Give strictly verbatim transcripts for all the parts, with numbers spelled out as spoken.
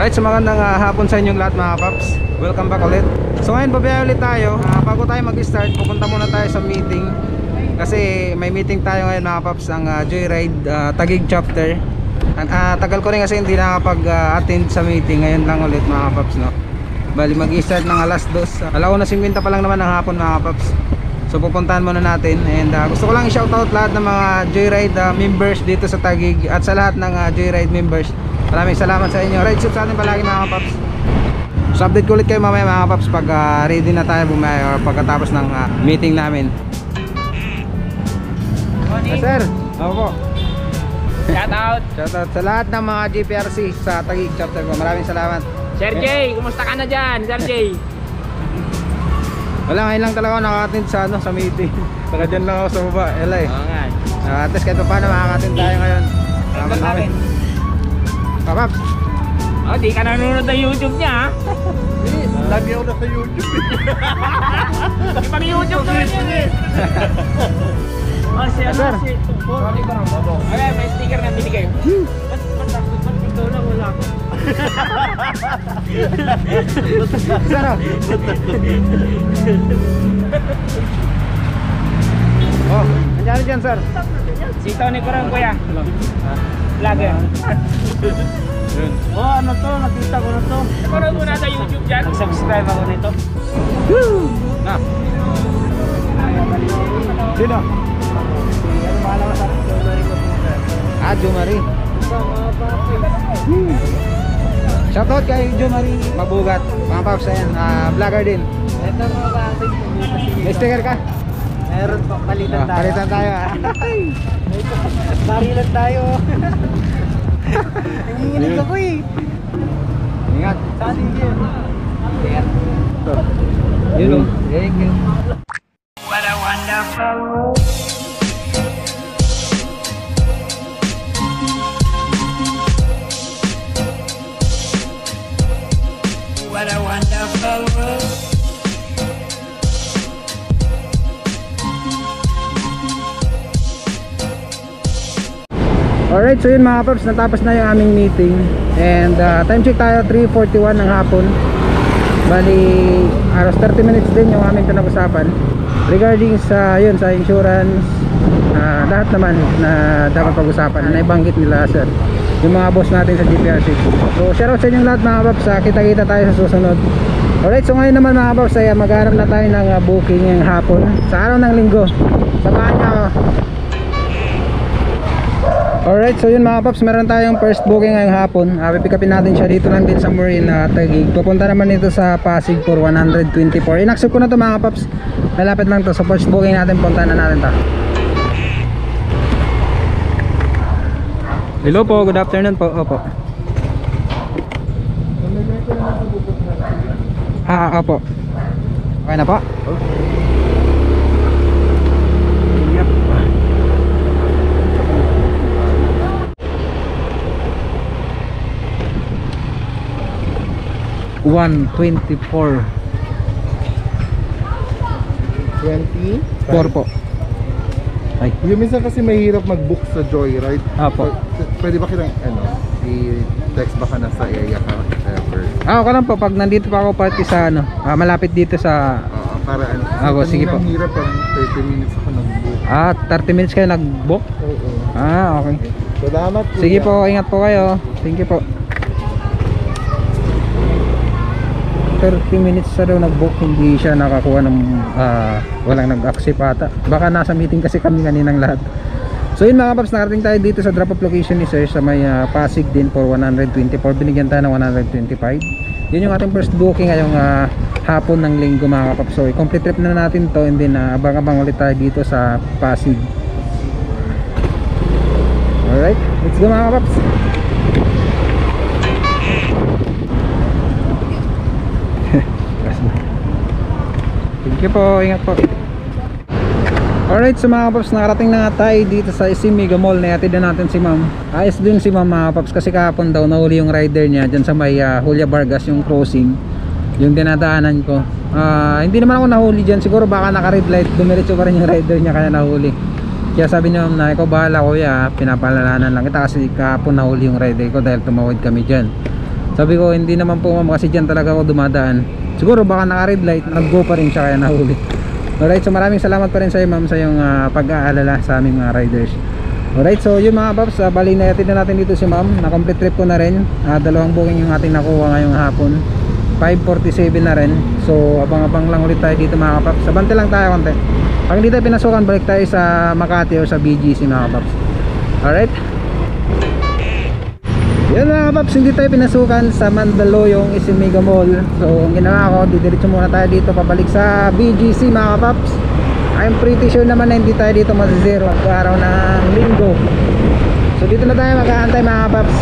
Alright, so magandang uh, hapon sa inyong lahat mga paps. Welcome back ulit. So ngayon babaya ulit tayo. uh, Bago tayo mag-start, pupunta muna tayo sa meeting. Kasi may meeting tayo ngayon mga paps, ang uh, Joyride uh, Taguig chapter. uh, Tagal ko rin kasi hindi nakapag-attend uh, sa meeting. Ngayon lang ulit mga paps, no? Bali mag-start ng alas dos, uh, alauna simbinta pa lang naman ng hapon mga paps. So pupuntahan muna natin. And uh, gusto ko lang i-shoutout lahat ng mga Joyride uh, members dito sa Taguig. At sa lahat ng uh, Joyride members, maraming salamat sa inyo. Ride safe sa atin palagi mga paps. So update ko ulit kayo mamaya mga paps pag uh, ready na tayo bumaya or pagkatapos ng uh, meeting namin. Yes, sir. Ako po. Shout out. Shout out sa lahat ng mga G P R C sa Taguig chapter ko. Maraming salamat. Sir Jay, kumusta ka na dyan? Sir Jay. Wala, ngayon lang talaga ako nakaka-attend sa, ano, sa meeting. Saka dyan lang ako sa baba. Ela eh. Oo nga. Uh, at least kahit pa paano makaka-attend tayo ngayon. Salamat namin. Papaps. Oh, di ka nanonood ng YouTube niya ha? Lagi ako na sa YouTube. Ibang YouTube naman yan eh. Oh, si ano, Sir. si Tumpor. Ay, may sticker na binigay. Ba't ba't ako? Ba't ikaw lang wala ko? Sir, oh. Oh, nandiyan dyan sir. Si Tony Corang kuya. Vlogger. Oh, ano to? Nakita ko na to. Nanonood mo na sa YouTube dyan? Nag-subscribe ako nito. Na. Sino? Ah, Jo Marie. Hmm. Shoutout kay Jo Marie Mabugat. Mga paps, ayan, uh, vlogger din. Ito mga kapatid. May sticker ka? Meron pa, palitan Ah, tayo. palitan tayo ah. Barilan tayo. Nanginginig ako eh. Ingat. Saan din yun? Yun o. Thank you. What a wonderful world. What a wonderful world. Alright, so yun mga paps, natapos na yung aming meeting. And uh, time check tayo, three forty-one ng hapon. Bali, aros thirty minutes din yung aming pinag-usapan regarding sa yun, sa insurance, uh, lahat naman na dapat pag-usapan na ibanggit nila sir, yung mga boss natin sa G P R C. So shoutout sa inyong lahat mga paps, uh, kita-kita tayo sa susunod. Alright, so ngayon naman mga paps ay uh, maghanap na tayo ng uh, booking ngayong hapon sa araw ng linggo. Samahan niyo ako. Alright, so yun mga paps, meron tayong first booking ngayong hapon. uh, Pipick upin natin siya dito lang din sa Marina, Taguig. Pupunta naman dito sa Pasig for one twenty-four. In-accept ko na to mga paps, malapit lang to. So first booking natin, punta na natin ta. Hello po, good afternoon po. Opo. Ah, opo. Okay na po? Yep. one twenty-four. twenty? four po. Ay. Yung minsan kasi mahirap mag-book sa Joyride. Apo. P- Pwede ba kitang ano, i-text baka nasa area ka ever? Ah, okay lang po pag nandito pa ako party sa ano, ah, malapit dito sa Oo, para ano. Ako, sige po. Ang hirap, parang thirty minutes ako nag-book. ah thirty minutes kayo nag-book. Oo. Ah, okay. Salamat. Sige kuya. po, ingat po kayo. Thank you po. thirty minutes sa daw nag-book, hindi siya nakakuha ng uh, walang nag-accept ata. Baka nasa meeting kasi kami kaninang lahat. So yun mga paps, nakarating tayo dito sa drop off location ni sir sa may uh, Pasig din for one twenty-four. Binigyan tayo ng one twenty-five. Yun yung ating first booking ngayong uh, hapon ng linggo mga paps. So complete trip na natin to, and then uh, abang-abang ulit tayo dito sa Pasig. Alright, let's go mga paps. Thank you po, ingat po. Alright, so mga paps, nakarating na nga tayo dito sa S C Mega Mall. Nayatid na natin si ma'am. Ayos din si ma'am mga paps, kasi kahapon daw nahuli yung rider niya dyan sa may uh, Julia Vargas, yung crossing, yung dinadaanan ko. uh, Hindi naman ako nahuli dyan, siguro baka naka red light, dumiretso pa rin yung rider niya kaya nahuli. Kaya sabi niya na, ikaw bahala kuya, pinapalalanan lang kita kasi kahapon nahuli yung rider ko dahil tumawid kami dyan. Sabi ko hindi naman po ma'am kasi dyan talaga ako dumadaan. Siguro baka naka red light, nag-go pa rin siya kaya nahuli. Alright, so maraming salamat pa rin sa iyo ma'am sa iyong uh, pag-aalala sa aming mga riders. Alright, so yun mga paps, uh, bali na natin na natin dito si ma'am. Na-complete trip ko na rin. Uh, dalawang booking yung ating nakuha ngayong hapon. five forty-seven na rin. So abang-abang lang ulit tayo dito mga paps. Sabante lang tayo konti. Pag hindi tayo pinasukan, balik tayo sa Makati o sa B G C mga paps. Alright. Yan mga paps, hindi tayo pinasukan sa Mandaluyong Isimiga Mall. So ang ginawa ko, didiretso muna tayo dito pabalik sa B G C mga paps. I'm pretty sure naman na hindi tayo dito masizero at araw ng linggo. So dito na tayo mag-aantay mga paps.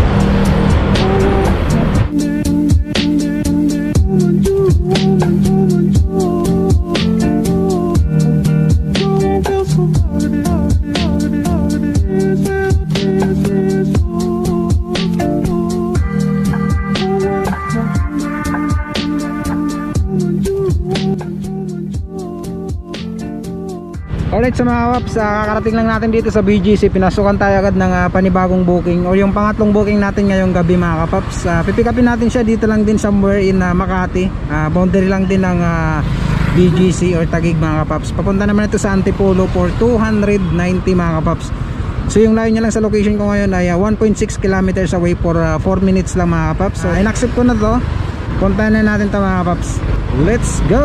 Alright sa mga paps, uh, kakarating lang natin dito sa B G C. Pinasukan tayo agad ng uh, panibagong booking o yung pangatlong booking natin ngayong gabi mga kapaps. uh, Pipick upin natin siya dito lang din somewhere in uh, Makati, uh, boundary lang din ng uh, B G C or Taguig mga kapaps. Papunta naman ito sa Antipolo for two hundred ninety mga kapaps. So yung layo niya lang sa location ko ngayon ay uh, one point six kilometers away for uh, four minutes lang mga kapaps. So uh, in-accept ko na to. Puntahan na natin ito mga kapaps. Let's go!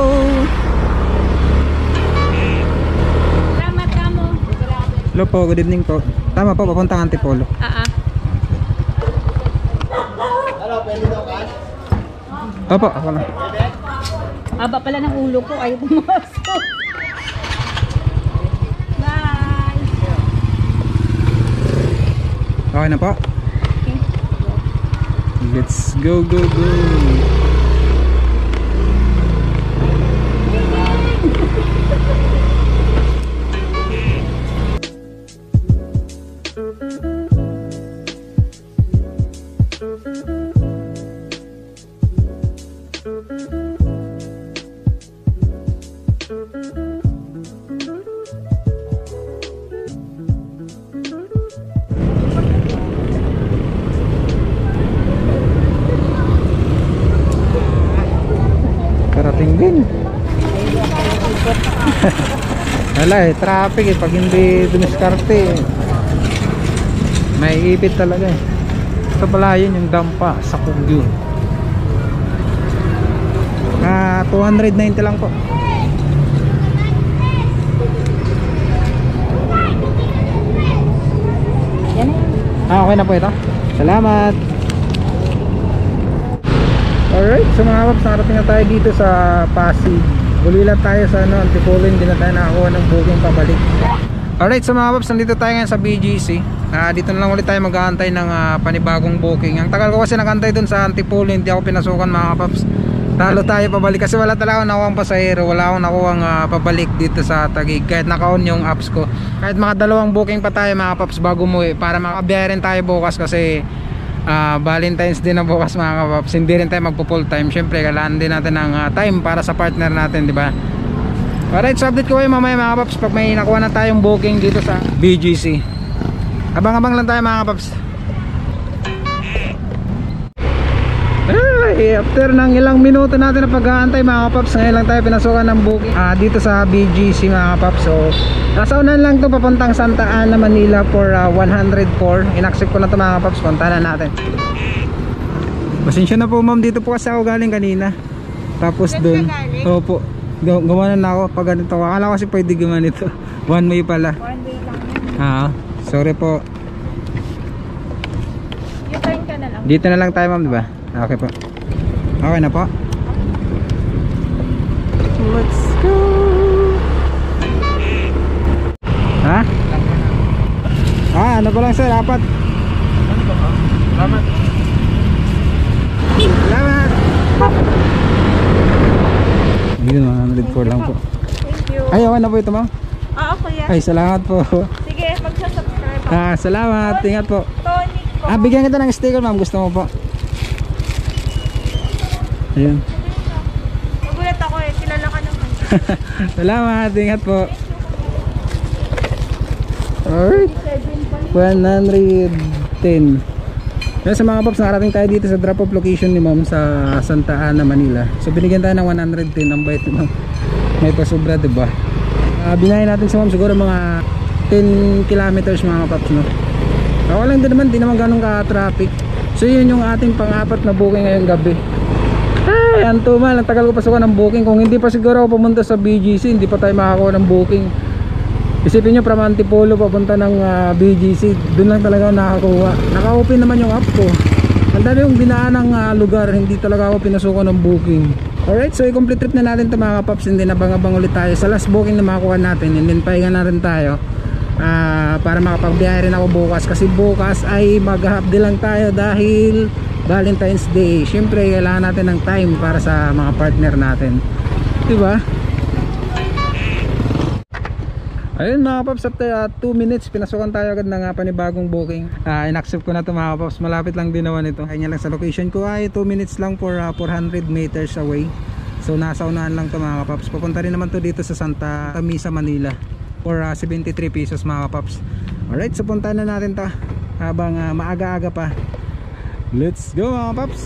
Hello po, good evening po. Tama po, papuntang Antipolo. Ah, ah. Hello, pwede daw ka? Opo, ako lang. Aba pala ng ulo ko, ayaw pumasok. Bye! Okay na po. Okay. Let's go, go, go. Karating din. Wala eh, traffic eh. Pag hindi dumiskarte eh, may ipit talaga eh. Ito pala yun yung dampa sa Kugyo. Ah, two hundred ninety lang po. Yan na. Ah, okay na po ito. Salamat. Alright, so mga paps, nakarating na tayo dito sa Pasig. Uli lang tayo sa ano, Antipolo, hindi na tayo nakakuha ng booking pabalik. Alright, so mga paps, nandito tayo ngayon sa B G C. uh, Dito na lang ulit tayo mag-aantay ng uh, panibagong booking. Ang tagal ko kasi nag-aantay dun sa Antipolo, hindi ako pinasukan mga paps. Talo tayo pabalik kasi wala talaga akong nakuha ang pasahero. Wala akong nakuha uh, pabalik dito sa Taguig kahit naka-on yung apps ko. Kahit mga dalawang booking pa tayo mga paps bago umuwi para makabiyahe rin tayo bukas kasi uh, Valentine's din na bukas mga paps. Hindi rin tayo magpo full time. Syempre kailangan din natin ng uh, time para sa partner natin, di ba? Alright, so update ko kayo mamaya mga paps pag may nakuha na tayong booking dito sa B G C. Abang-abang lang tayo mga paps. Ay, after ng ilang minuto natin na pag-aantay mga paps, ngayon lang tayo pinasukan ng booking uh, dito sa B G C mga paps. So nasa unan lang to papuntang Santa Ana, Manila for uh, one hundred four. In-accept ko na to mga paps, punta na natin. Pasensya na po ma'am, dito po kasi ako galing kanina. Tapos dun, opo, gawa na ako pag ganito. Akala ko kasi pwede gumanito. One way pala. One way lang. Ah, sorry po. U-turn ka na lang. Dito na lang tayo ma'am, di ba? Okay po. Okay na po. Let's go. Ha? Ah, ano ba lang sir? Apat. Salamat. Salamat. Dito one hundred four lang po. Thank you. Ay, okay na po ito ma'am. Ah, okay yan. Ay, salamat po. Sige, magsasubscribe ako. Ah, salamat. Ingat po. Tonic ko. Ah, bigyan kita ng sticker ma'am. Gusto mo po? Ayun. Nagulat ako eh, kilala ka naman. Salamat, ingat po. Alright, one hundred ten. Kaya sa mga paps, nakarating tayo dito sa drop off location ni ma'am sa Santa Ana, Manila. So binigyan tayo ng one hundred ten ang bait ng may pasobra, diba? Uh, binayan natin sa ma'am siguro mga ten kilometers mga paps, no? Ako lang din naman, di naman ganun ka-traffic. So yun yung ating pang-apat na booking ngayong gabi. Ay, antumal, ang tagal ko pasukan ng booking. Kung hindi pa siguro ako pumunta sa B G C, hindi pa tayo makakuha ng booking. Isipin nyo, from Antipolo papunta ng uh, B G C, doon lang talaga ako nakakuha. Naka-open naman yung app ko. Ang dami yung dinaan ng uh, lugar, hindi talaga ako pinasukan ng booking. Alright, so i-complete trip na natin ito mga kapaps. And then abang-abang ulit tayo sa last booking na makakuha natin. And then pahinga na rin tayo uh, para makapagbiyahe rin ako bukas. Kasi bukas ay mag-half-day lang tayo dahil Valentine's Day. Siyempre kailangan natin ng time para sa mga partner natin, diba? Ayun mga paps, after two minutes pinasukan tayo agad ng uh, panibagong booking. uh, In-accept ko na ito mga paps, malapit lang din naman ito. Kanya lang sa location ko ay two minutes lang for uh, four hundred meters away. So nasa unahan lang ito mga paps. Pupunta rin naman to dito sa Santa Misa, Manila for uh, seventy-three pesos mga paps. Alright, so punta na natin to habang uh, maaga-aga pa. Let's go mga paps.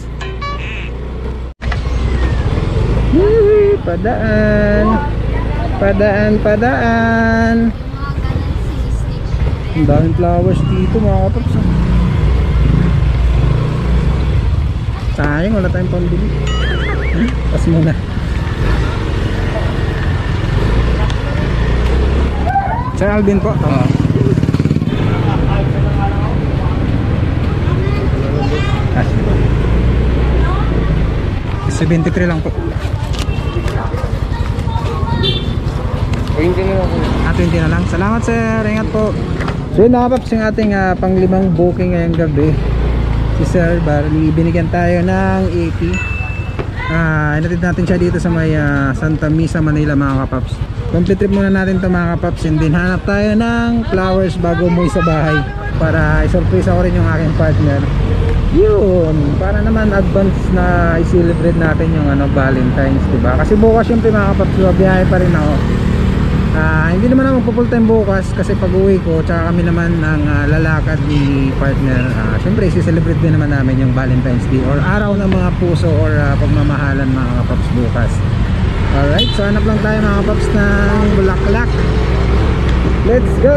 Yee, padaan Padaan, padaan. Ang daming flowers dito mga paps. Sayang, wala tayong pambili. Pas muna. Sir Alvin po. Oo. seventy-three lang po. twenty na lang po. Ah, twenty na lang. Salamat sir. Ingat po. So yun mga paps, yung ating uh, panglimang booking ngayong gabi. Si sir, bali binigyan tayo ng eighty. Ah, inatid natin siya dito sa may uh, Santa Misa, Manila mga kapaps. Complete trip muna natin ito mga kapaps. And then hanap tayo ng flowers bago umuwi sa bahay para i-surprise ako rin yung aking partner. Yun, para naman advance na i-celebrate natin yung ano, Valentine's, diba? Kasi bukas syempre mga kapaps, biyahe pa rin ako. Uh, hindi naman ako full time bukas kasi pag uwi ko tsaka kami naman ng uh, lalakad ni partner. Uh, syempre isi-celebrate din naman namin yung Valentine's Day or araw ng mga puso or uh, pagmamahalan mga kapaps bukas. Alright, so hanap lang tayo mga kapaps ng bulaklak. Let's go!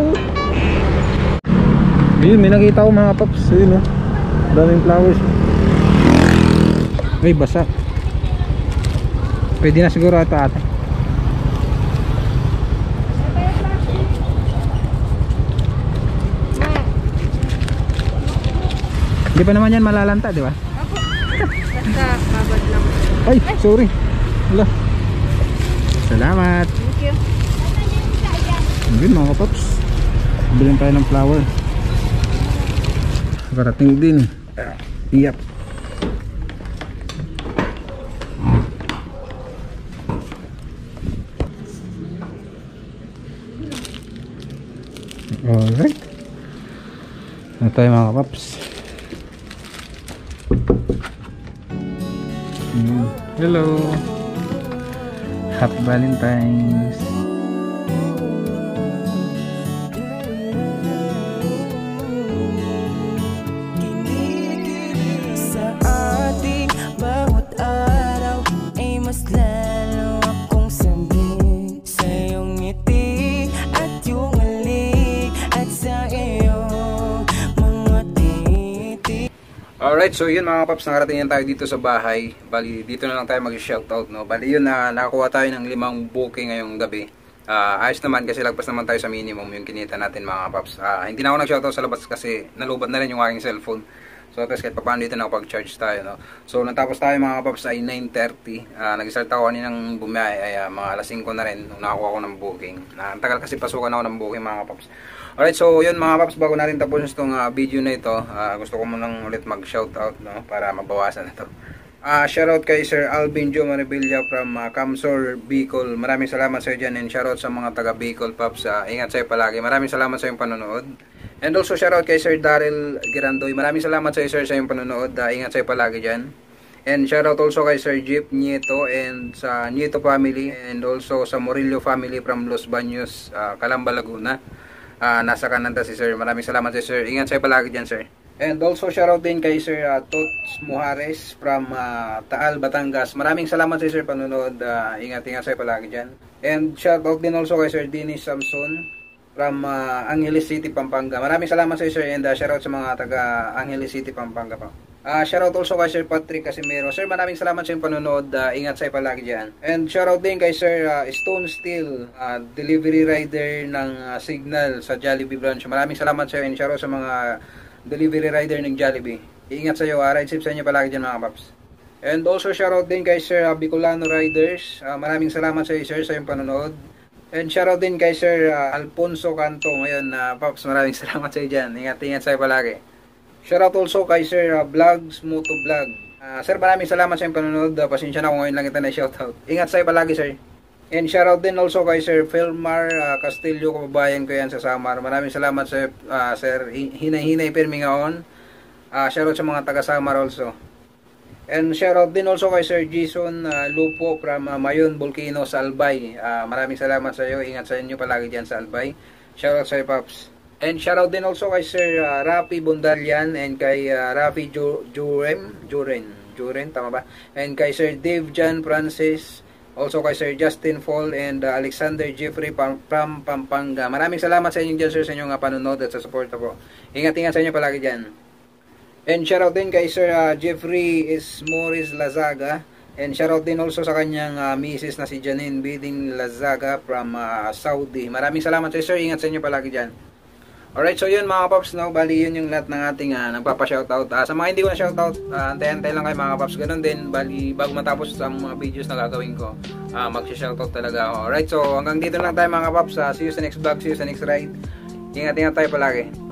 Ayun, may nakita ko mga kapaps. Ayun o, daming flowers. Ay, basa. Pwede na siguro ito ate. Di pa naman yan malalanta, di ba? Opo. Basta babad lang. Ay, sorry. Wala. Salamat. Thank you. Yun mga kapaps, bilhin tayo ng flower. Parating din. Iyap. Alright. Ano tayo mga kapaps? Hello. Happy Valentine's. Sa ating bawat araw ay mas lalo akong sambing sa iyong ngiti at yung halik at sa iyong mga titi. Alright, so yun mga paps, nakarating yan tayo dito sa bahay. Bali, dito na lang tayo mag-shoutout, no? Bali yun na nakakuha tayo ng limang booking ngayong gabi. Uh, ayos naman kasi lagpas naman tayo sa minimum yung kinita natin mga paps. Uh, hindi na ako nag-shoutout sa labas kasi nalubat na rin yung aking cellphone. So tapos kahit paano dito nakapag-charge tayo, no? So natapos tayo mga paps ay nine thirty. Uh, Nag-start ako kaninang bumiyahe ay uh, mga alas singko na rin nung nakakuha ko ng booking. Uh, ang tagal kasi pasukan ako ng booking mga paps. Alright, so yun mga paps, bago natin tapos itong uh, video na ito, uh, gusto ko munang ulit mag-shoutout, no? Para mabawasan na ito. Uh, shoutout kay Sir Alvin Jo Maribilla from uh, Camsor, Bicol. Maraming salamat sa iyo dyan, and shoutout sa mga taga Bicol paps. Uh, ingat sa'yo palagi. Maraming salamat sa iyong panonood. And also shoutout kay Sir Daryl Girandoy. Maraming salamat sa iyo sir sa iyong panonood. Uh, ingat sa'yo palagi dyan. And shoutout also kay Sir Jeep Nieto and sa Nieto family, and also sa Morillo family from Los Baños, uh, Calamba, Laguna. Uh, nasa Canada si sir. Maraming salamat sa sir. Ingat sa'yo palagi dyan sir. And also shoutout din kay Sir uh, Tots Mujares from uh, Taal, Batangas. Maraming salamat sa Sir panonood. Uh, ingat-ingat sa'yo palagi dyan. And shoutout din also kay Sir Dennis Samson from uh, Angeles City, Pampanga. Maraming salamat sa Sir, and uh, shoutout sa mga taga Angeles City, Pampanga pa. Uh, shoutout also kay Sir Patrick Casimero. Sir, maraming salamat sa iyong panonood. Uh, ingat sa'yo palagi dyan. And shoutout din kay Sir uh, Stone Steel, uh, delivery rider ng uh, Signal sa Jollibee branch. Maraming salamat sa iyo, and shoutout sa mga delivery rider ng Jollibee. Ingat sa iyo, uh, ride safe sa inyo palagi dyan mga paps. And also shoutout din kay Sir uh, Bicolano Riders. Uh, maraming salamat sa iyo, Sir, sa iyong panonood. And shoutout din kay Sir uh, Alfonso Canto ngayon, uh, paps. Maraming salamat sa iyo dyan. Ingat-ingat sa iyo palagi. Shoutout also kay Sir uh, Vlogs Moto Vlog. Uh, sir, maraming salamat sa iyong panonood. Uh, pasensya na kung ngayon lang kita na shoutout. Ingat sa iyo palagi, Sir. And shoutout din also kay Sir Felmar uh, Castillo, kababayan ko yan sa Samar. Maraming salamat sa uh, Sir Hinay-Hinay Permingaon. Uh, shoutout sa mga taga Samar also. And shoutout din also kay Sir Jason uh, Lupo from uh, Mayon Volcano sa Albay. Uh, maraming salamat sa iyo. Ingat sa inyo palagi dyan sa Albay. Shoutout sa iyo, Paps. And shoutout din also kay Sir uh, Rafi Bundalian and kay uh, Rafi jo Jurem Juren Juren, tama ba? And kay Sir Dave Jan Francis. Also kay Sir Justin Fall and uh, Alexander Jeffrey from Pampanga. Maraming salamat sa inyo dyan, Sir, sa inyong uh, panonood at sa support po. Ingat-ingat sa inyo palagi dyan. And shoutout din kay Sir uh, Jeffrey is Morris Lazaga. And shoutout din also sa kanyang uh, misis na si Janine Biding Lazaga from uh, Saudi. Maraming salamat sa Sir. Ingat sa inyo palagi dyan. Alright, so yun mga paps, no? Bali yun yung lahat ng ating uh, nagpapa-shoutout. Uh, sa mga hindi ko na shoutout, uh, antay-antay lang kayo mga paps. Ganun din, bali bago matapos ang mga videos na gagawin ko, uh, mag-shoutout talaga ako. Alright, so hanggang dito lang tayo mga paps. Uh, see you sa next vlog, see you sa next ride. Ingat-ingat tayo palagi.